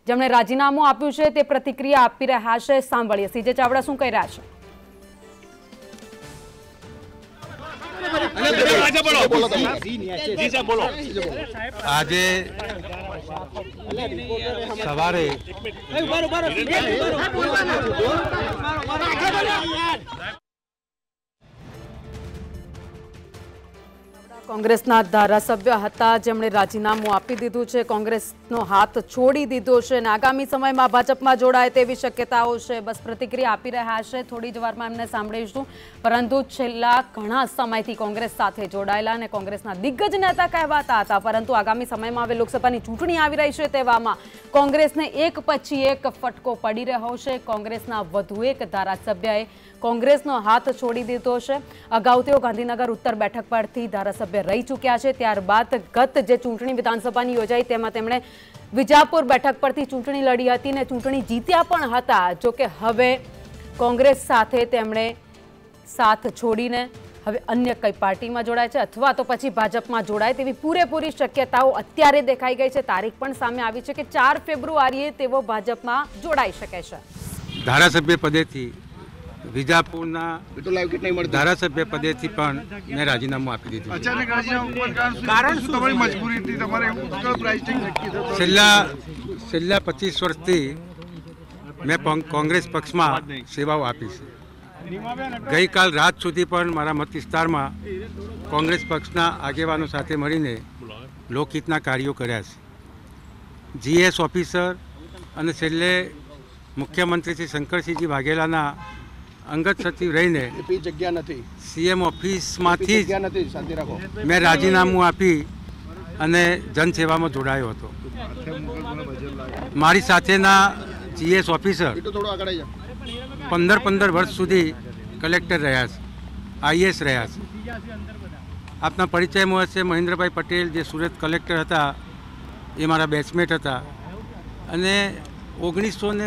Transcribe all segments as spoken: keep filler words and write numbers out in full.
જેમણે રાજીનામું આપ્યું છે તે પ્રતિક્રિયા આપી રહ્યા છે। સાંભળીએ સીજે ચાવડા શું કહી રહ્યા છે। આજે સવારે કોંગ્રેસના ધારાસભ્ય હતા જેમણે રાજીનામું આપી દીધું છે, કોંગ્રેસનો હાથ છોડી દીધો છે અને આગામી સમયમાં ભાજપમાં જોડાય તેવી શક્યતાઓ છે। બસ પ્રતિક્રિયા આપી રહ્યા છે, થોડી જ વારમાં એમને સાંભળીશું। પરંતુ છેલ્લા ઘણા સમયથી કોંગ્રેસ સાથે જોડાયેલા અને કોંગ્રેસના દિગ્ગજ નેતા કહેવાતા હતા, પરંતુ આગામી સમયમાં હવે લોકસભાની ચૂંટણી આવી રહી છે તેવામાં કોંગ્રેસને એક પછી એક ફટકો પડી રહ્યો છે। કોંગ્રેસના વધુ એક ધારાસભ્યએ કોંગ્રેસનો હાથ છોડી દીધો છે। અગાઉ તેઓ ગાંધીનગર ઉત્તર બેઠક પરથી ધારાસભ્ય રહી ચૂક્યા છે, ત્યારબાદ ગત જે ચૂંટણી વિધાનસભાની યોજાઈ તેમાં તેમણે વિજાપુર બેઠક પરથી ચૂંટણી લડી હતી અને ચૂંટણી જીત્યા પણ હતા। જોકે હવે કોંગ્રેસ સાથે તેમણે સાથ છોડીને હવે અન્ય કઈ પાર્ટીમાં જોડાય છે અથવા તો પછી ભાજપમાં જોડાય તેવી પૂરેપૂરી શક્યતાઓ અત્યારે દેખાઈ ગઈ છે। તારીખ પણ સામે આવી છે કે ચાર ફેબ્રુઆરીએ તેઓ ભાજપમાં જોડાઈ શકે છે। ધારાસભ્ય પદેથી વિજાપુરના ધારાસભ્ય પદેથી પણ મેં રાજીનામું આપી દીધું। છેલ્લા છેલ્લા પચીસ વર્ષથી મેં કોંગ્રેસ પક્ષમાં સેવાઓ આપી છે। ગઈકાલ રાત સુધી પણ મારા મત વિસ્તારમાં કોંગ્રેસ પક્ષના આગેવાનો સાથે મળીને લોકહિતના કાર્યો કર્યા છે। જીએસ ઓફિસર અને છેલ્લે મુખ્યમંત્રી શ્રી શંકરસિંહજી વાઘેલાના અંગત સચિવ રહીને જગ્યા નથી સીએમ ઓફિસમાંથી મેં રાજીનામું આપી અને જનસેવામાં જોડાયો હતો। મારી સાથેના જીએસ ઓફિસર પંદર પંદર વર્ષ સુધી કલેક્ટર રહ્યા છે, આઈએસ રહ્યા છે। આપના પરિચયમાં હશે મહેન્દ્રભાઈ પટેલ જે સુરત કલેક્ટર હતા, એ મારા બેચમેટ હતા અને ઓગણીસો ને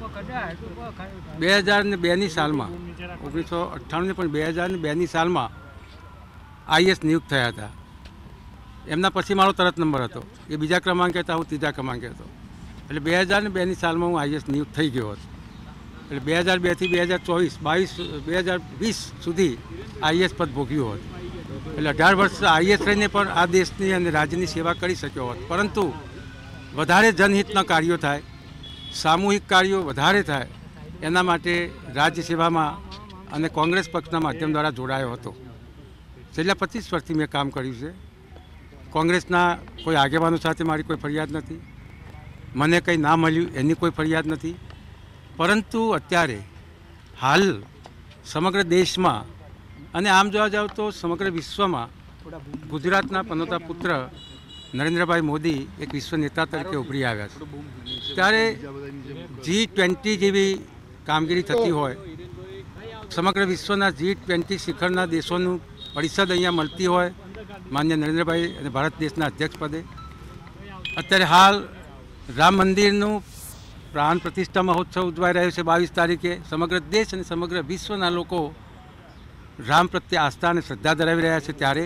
બે હજાર ને બેની સાલમાં ઓગણીસો અઠ્ઠાણું પણ બે હજાર ને બેની સાલમાં આઈએસ નિયુક્ત થયા હતા। એમના પછી મારો તરત નંબર હતો, એ બીજા ક્રમાંકે હતા, હું ત્રીજા ક્રમાંકે હતો। એટલે બે હજાર ને બેની સાલમાં હું આઈએસ નિયુક્ત થઈ ગયો હતો। એટલે બે હજાર બેથી બે હજાર ચોવીસ બાવીસ બે હજાર વીસ સુધી આઈએસ પદ ભોગ્યું હોત। એટલે અઢાર વર્ષ આઈએસ રહીને પણ આ દેશની અને રાજ્યની સેવા કરી શક્યો હોત, પરંતુ વધારે જનહિતના કાર્યો થાય, સામૂહિક કાર્યો વધારે થાય, એના માટે રાજ્ય સેવામાં અને કોંગ્રેસ પક્ષના માધ્યમ દ્વારા જોડાયો હતો। છેલ્લા પચીસ વર્ષથી મેં કામ કર્યું છે। કોંગ્રેસના કોઈ આગેવાનો સાથે મારી કોઈ ફરિયાદ નથી, મને કંઈ ના મળ્યું એની કોઈ ફરિયાદ નથી, પરંતુ અત્યારે હાલ સમગ્ર દેશમાં અને આમ જોવા જાવ તો સમગ્ર વિશ્વમાં ગુજરાતના પનોતા પુત્ર નરેન્દ્રભાઈ મોદી એક વિશ્વ નેતા તરીકે ઉભરી આવ્યા છે। ત્યારે જી ટ્વેન્ટી જેવી કામગીરી થતી હોય, સમગ્ર વિશ્વના જી ટ્વેન્ટી શિખરના દેશોનું પરિષદ અહીંયા મળતી હોય, માન્ય નરેન્દ્રભાઈ અને ભારત દેશના અધ્યક્ષ પદે અત્યારે હાલ રામ મંદિરનું પ્રાણ પ્રતિષ્ઠા મહોત્સવ ઉજવાઈ રહ્યો છે બાવીસ તારીખે। સમગ્ર દેશ અને સમગ્ર વિશ્વના લોકો રામ પ્રત્યે આસ્થા અને શ્રદ્ધા ધરાવી રહ્યા છે। ત્યારે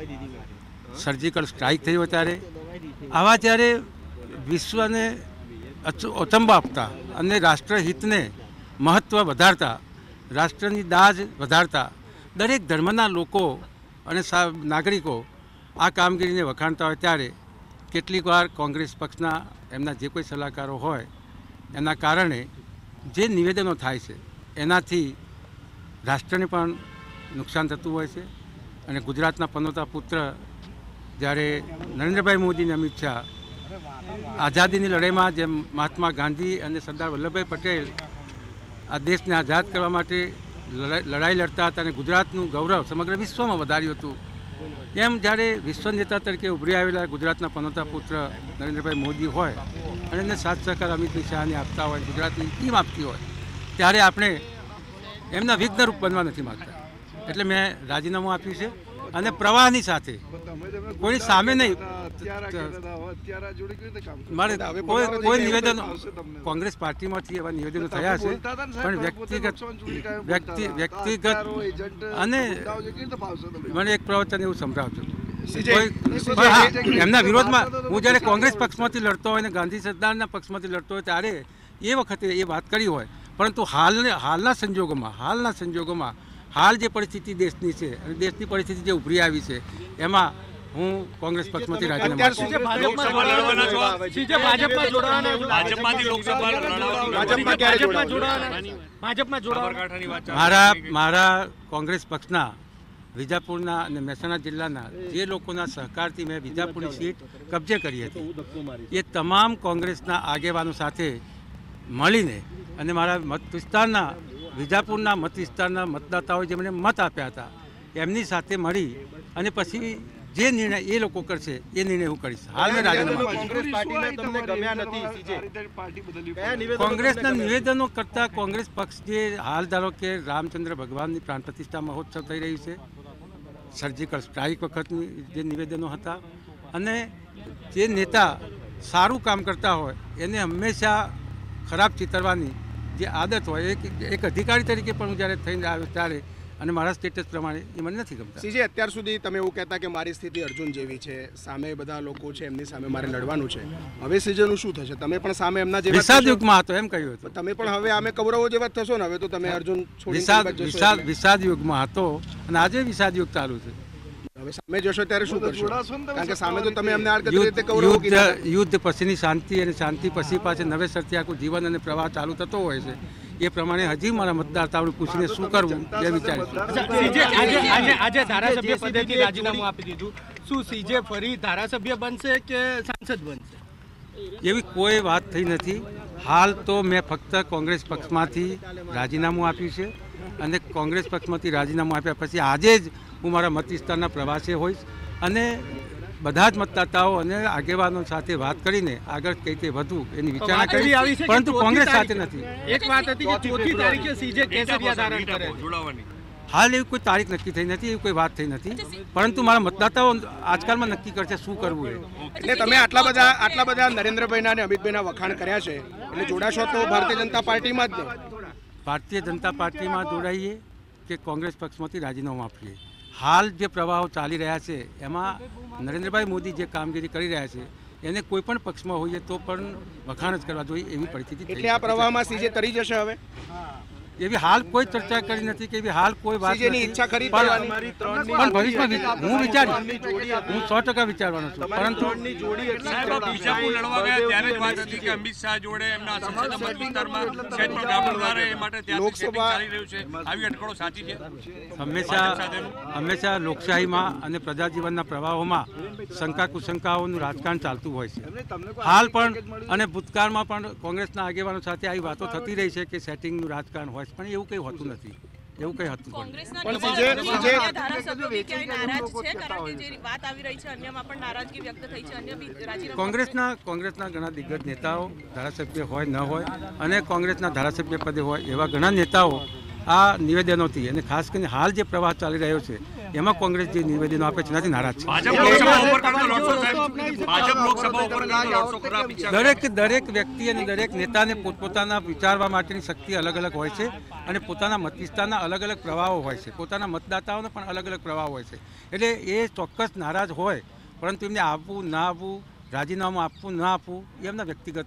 સર્જિકલ સ્ટ્રાઇક થઈ હોય, ત્યારે આવા જ્યારે વિશ્વને અચંબા આપતા અને રાષ્ટ્રહિતને મહત્ત્વ વધારતા, રાષ્ટ્રની દાજ વધારતા દરેક ધર્મના લોકો અને નાગરિકો આ કામગીરીને વખાણતા હોય, ત્યારે કેટલીક વાર કોંગ્રેસ પક્ષના એમના જે કોઈ સલાહકારો હોય એના કારણે જે નિવેદનો થાય છે એનાથી રાષ્ટ્રને પણ નુકસાન થતું હોય છે। અને ગુજરાતના પનોતા પુત્ર જ્યારે નરેન્દ્રભાઈ મોદી અને અમિત શાહ આઝાદીની લડાઈમાં જેમ મહાત્મા ગાંધી અને સરદાર વલ્લભભાઈ પટેલ આ દેશને આઝાદ કરવા માટે લડાઈ લડતા હતા અને ગુજરાતનું ગૌરવ સમગ્ર વિશ્વમાં વધાર્યું હતું, એમ જ્યારે વિશ્વ નેતા તરીકે ઉભરી આવેલા ગુજરાતના પનોતા પુત્ર નરેન્દ્રભાઈ મોદી હોય અને એને સાથ સહકાર અમિત શાહને આપતા હોય, ગુજરાતની ટીમ આપતી હોય, ત્યારે આપણે એમના વિઘ્નરૂપ બનવા નથી માગતા। એટલે મેં રાજીનામું આપ્યું છે અને પ્રવાહની સાથે કોઈ સામે નહીં, મારે કોઈ કોઈ નિવેદન કોંગ્રેસ પાર્ટીમાંથી એવા નિવેદનો થયા છે, પણ વ્યક્તિગત વ્યક્તિ વ્યક્તિગત અને મને એક પ્રવચન એવું સંભળાવજો કોઈ હા, એમના વિરોધમાં હું જ્યારે કોંગ્રેસ પક્ષમાંથી લડતો હોય અને ગાંધી સરદારના પક્ષમાંથી લડતો હોય ત્યારે એ વખતે એ વાત કરી હોય, પરંતુ હાલને હાલના સંજોગોમાં હાલના સંજોગોમાં હાલ જે પરિસ્થિતિ દેશની છે અને દેશની પરિસ્થિતિ જે ઉભરી આવી છે એમાં હું કોંગ્રેસ પક્ષમાંથી રાજીનામા મારા મારા કોંગ્રેસ પક્ષના વિજાપુરના અને મહેસાણા જિલ્લાના જે લોકોના સહકારથી મેં વિજાપુરની સીટ કબજે કરી હતી એ તમામ કોંગ્રેસના આગેવાનો સાથે મળીને અને મારા મત વિસ્તારના વિજાપુરના મત વિસ્તારના મતદાતાઓએ જેમણે મત આપ્યા હતા એમની સાથે મળી અને પછી જે નિર્ણય એ લોકો કરશે એ નિર્ણય હું કરીશ. હાલ મેં રાજીનામા કોંગ્રેસના નિવેદનો કરતાં કોંગ્રેસ પક્ષ જે હાલ ધારો કે રામચંદ્ર ભગવાનની પ્રાણ પ્રતિષ્ઠા મહોત્સવ થઈ રહ્યું છે, સર્જિકલ સ્ટ્રાઇક વખતની જે નિવેદનો હતા અને જે નેતા સારું કામ કરતા હોય એને હંમેશા ખરાબ ચિતરવાની જે આદત હોય એક એક અધિકારી તરીકે પણ હું જ્યારે થઈને આવ્યો ત્યારે અને મારા સ્ટેટસ પ્રમાણે એ મને નથી ગમતા. સીજે અત્યાર સુધી તમે એવું કહેતા કે મારી સ્થિતિ અર્જુન જેવી છે, સામે બધા લોકો છે એમની સામે મારે લડવાનું છે, હવે સીજેનું શું થશે? તમે પણ સામે એમના જેવા વિષાદ યુગમાં હતો એમ કહ્યું હતું. તમે પણ હવે આમે કૌરવો જેવા થશો ને હવે તો તમે અર્જુન વિષાદ વિષાદ વિષાદ યુગમાં હતો અને આજે વિષાદ યુગ ચાલુ છે. હવે સામે જશો ત્યારે શું કરશો? કારણ કે સામે તો તમે એમને આડકતરી રીતે કૌરવો કીધા. યુદ્ધ પછીની શાંતિ અને શાંતિ પછી પાછળ નવેસરથી આખું જીવન અને પ્રવાહ ચાલુ થતો હોય છે. એ પ્રમાણે હજી મારા મતદાતાઓને પૂછીને શું કરવું એ વિચારીશું. આજે ધારાસભ્ય પદેથી રાજીનામું આપી દીધું, શું સીજે ફરી ધારાસભ્ય બનશે કે સાંસદ બનશે? એવી કોઈ વાત થઈ નથી. હાલ તો મેં ફક્ત કોંગ્રેસ પક્ષમાંથી રાજીનામું આપ્યું છે અને કોંગ્રેસ પક્ષમાંથી રાજીનામું આપ્યા પછી આજે જ હું મારા મત વિસ્તારના પ્રવાસે હોઈશ અને બધા જ મતદાતાઓ અને આગેવાનો સાથે વાત કરીને આગળ કઈ રીતે વધુ એની વિચારણા કરી, પરંતુ કોંગ્રેસ સાથે નથી. એક વાત હતી કે ચોથી તારીખે સીજે કેસરિયા ધારણ કરે. હાલ એવી કોઈ તારીખ નક્કી થઈ નથી, એવી કોઈ વાત થઈ નથી, પરંતુ મારા મતદાતાઓ આજકાલમાં નક્કી કરશે શું કરવું એ. એટલે તમે આટલા બધા આટલા બધા નરેન્દ્રભાઈના અને અમિતભાઈના વખાણ કર્યા છે એટલે જોડાશો તો ભારતીય જનતા પાર્ટીમાં જ ને? ભારતીય જનતા પાર્ટીમાં જોડાઈએ કે કોંગ્રેસ પક્ષમાંથી રાજીનામું આપીએ. હાલ જે પ્રવાહો ચાલી રહ્યા છે એમાં નરેન્દ્રભાઈ મોદી જે કામગીરી કરી રહ્યા છે એને કોઈ પણ પક્ષમાં હોઈએ તો પણ વખાણ જ કરવા જોઈએ એવી પરિસ્થિતિ. એટલે આ પ્રવાહમાં સીજે તરી જશે હવે? એવી હાલ કોઈ ચર્ચા કરી નથી કે એવી હાલ કોઈ વાત સીજેની ઈચ્છા ખરી પણ ભવિષ્યમાં હું વિચારું હું સો ટકા વિચારવાનો છું, પરંતુ અમિત શાહ જોડે એમના સંસદીય મત વિસ્તારમાં સેટ પર ગાબડું ના રહે એ માટે ત્યાં સેટિંગ ચાલી રહ્યું છે. આવી અટકળો સાચી છે? હંમેશા હંમેશા લોકશાહીમાં અને પ્રજાજીવનના પ્રવાહોમાં શંકા કુશંકાઓનું રાજકારણ ચાલતું હોય છે. હાલ પણ અને ભૂતકાળમાં પણ કોંગ્રેસના આગેવાનો સાથે આવી વાતો થતી રહી છે કે સેટિંગનું રાજકારણ હોય, પણ એવું કંઈ હોતું નથી. એવું કંઈ હતું કોંગ્રેસના કોંગ્રેસના ઘણા દિગ્ગજ નેતાઓ ધારાસભ્ય હોય ન હોય અને કોંગ્રેસના ધારાસભ્ય પદે હોય એવા ઘણા નેતાઓ આ નિવેદનોથી અને ખાસ કરીને હાલ જે પ્રવાહ ચાલી રહ્યો છે એમાં કોંગ્રેસ જે નિવેદનો આપે છે એનાથી નારાજ છે. દરેક દરેક વ્યક્તિ અને દરેક નેતાને પોતપોતાના વિચારવા માટેની શક્તિ અલગ અલગ હોય છે અને પોતાના મત વિસ્તારના અલગ અલગ પ્રવાહો હોય છે, પોતાના મતદાતાઓનો પણ અલગ અલગ પ્રવાહ હોય છે. એટલે એ ચોક્કસ નારાજ હોય, પરંતુ એમને આવવું ના આવવું, રાજીનામું આપવું ના આપવું એ એમના વ્યક્તિગત.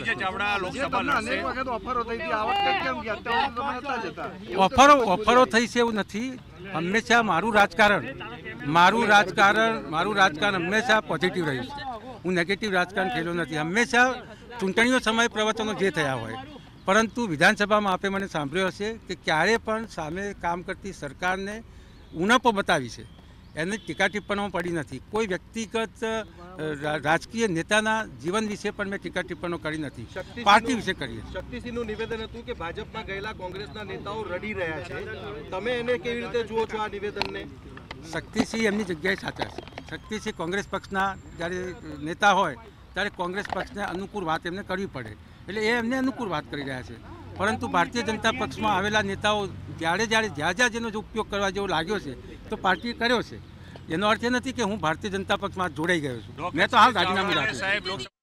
ઓફરો ઓફરો થઈ છે એવું નથી. હંમેશા મારું રાજકારણ મારું રાજકારણ મારું રાજકારણ હંમેશા પોઝિટિવ રહ્યું છે. હું નેગેટિવ રાજકારણ ખેલ્યો નથી. હંમેશા ચૂંટણીઓ સમયે પ્રવચનો જે થયા હોય, પરંતુ વિધાનસભામાં આપે મને સાંભળ્યો હશે કે ક્યારે પણ સામે કામ કરતી સરકારને ઉણપો બતાવી છે, એને ટીકા ટિપ્પણીઓ પડી નથી. કોઈ વ્યક્તિગત રાજકીય નેતાના જીવન વિશે પણ મેં ટીકા ટિપ્પણીઓ કરી નથી, પાર્ટી વિશે કરી. શક્તિસિંહનું નિવેદન હતું કે ભાજપમાં ગયેલા કોંગ્રેસના નેતાઓ રડી રહ્યા છે, તમે એને કેવી રીતે જુઓ છો આ નિવેદનને? શક્તિસિંહ એમની જગ્યાએ સાચા છે. શક્તિસિંહ કોંગ્રેસ પક્ષના જ્યારે નેતા હોય ત્યારે કોંગ્રેસ પક્ષને અનુકૂળ વાત એમને કરવી પડે, એટલે એ એમને અનુકૂળ વાત કરી રહ્યા છે. પરંતુ ભારતીય જનતા પક્ષમાં આવેલા નેતાઓ જ્યારે જ્યારે જ્યાં જ્યાં જેનો ઉપયોગ કરવા જેવો લાગ્યો છે તો પાર્ટીએ કર્યો છે. એનો અર્થ એ નથી કે હું ભારતીય જનતા પક્ષમાં જોડાઈ ગયો છું. મેં તો હાલ રાજીનામું આપ્યું.